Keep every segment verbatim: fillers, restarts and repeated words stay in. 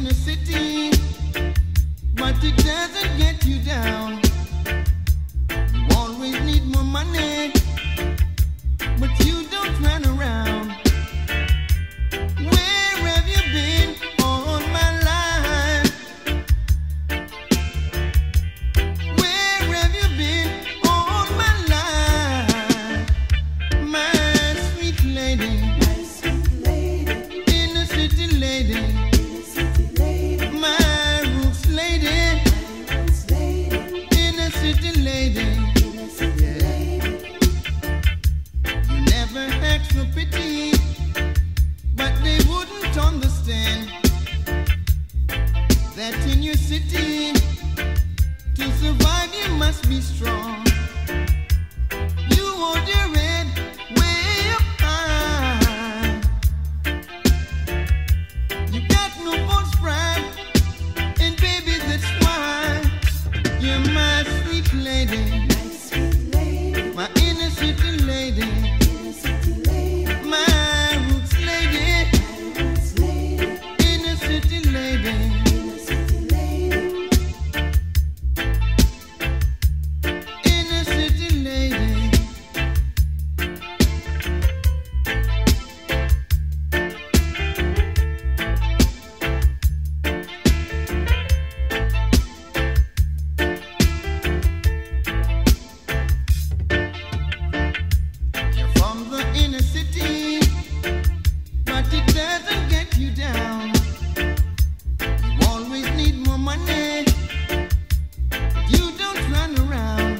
the city, but it doesn't get you down. You always need more money, but you don't run around. Where have you been all my life? Where have you been all my life? My sweet lady, my sweet lady, inner city lady, inner city lady, my roots lady, my roots lady, inner city lady, inner city lady. You never asked for pity, but they wouldn't understand that in your city, to survive you must be strong. You hold your head way up high. You got no false pride, and baby, that's why you're my sweet lady, my sweet lady, my inner city lady, inner city lady, my roots lady, my roots lady, inner city lady, inner city lady, inner city lady. You're from the inner city, but it doesn't get you down. You always need more money, but you don't run around.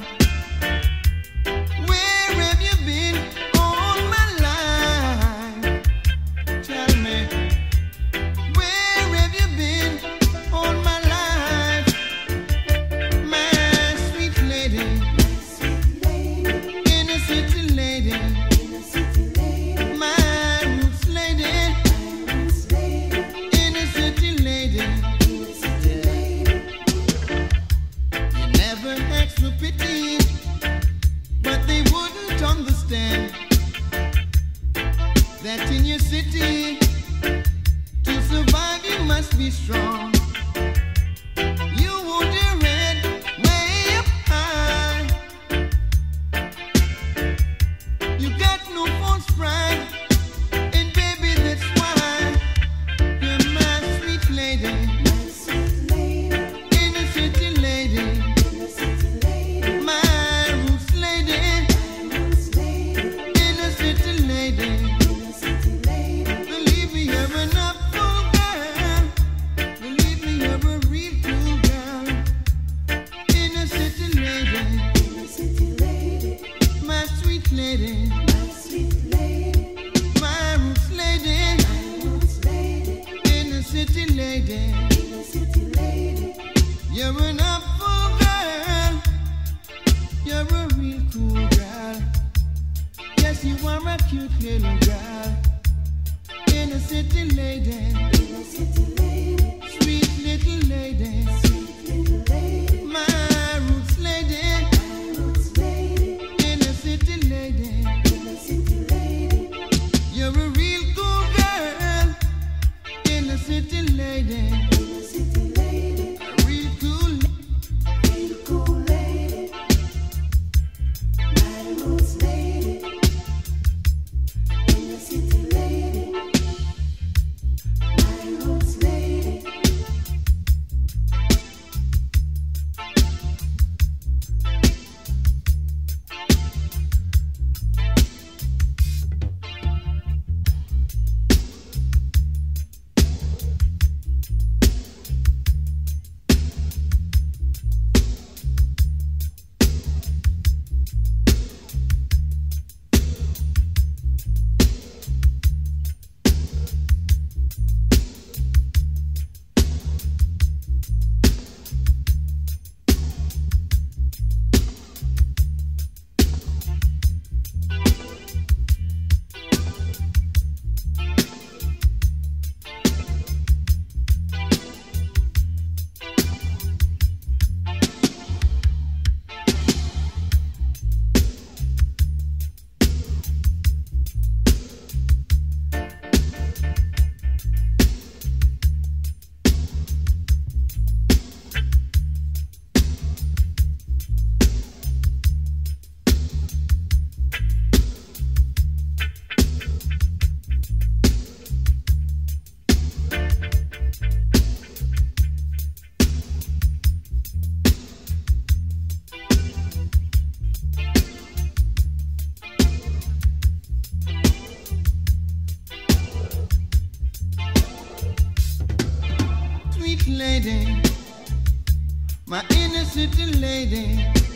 Where have you been all my life? Tell me, where have you been all my life? My sweet lady, my sweet lady, inner city lady, inner city lady, my roots lady, my roots lady, inner city lady, inner city lady. You never asked for pity, but they wouldn't understand that in your city, to survive you must be strong. You hold your head way up high. You got no false pride, and baby, that's why you're my sweet lady, my sweet lady, inner city lady, inner city lady, my roots lady, my roots lady, inner city lady, inner city lady. Believe me, you're an upful girl. Believe me, you're a real cool girl. Inner city lady, inner city lady, my sweet lady, my sweet lady, my roots lady, my roots lady, inner city lady, inner city lady. You're an upful girl. You're a real cool girl. Yes, you are a cute little girl. Inner city lady, inner city lady, sweet little lady, sweet little lady, my roots lady, my roots lady, inner city lady, inner city lady. You're a real cool girl, inner city lady, inner city lady, a real cool, real cool lady, my roots lady, inner city lady, my roots lady. sweet lady, my inner city lady.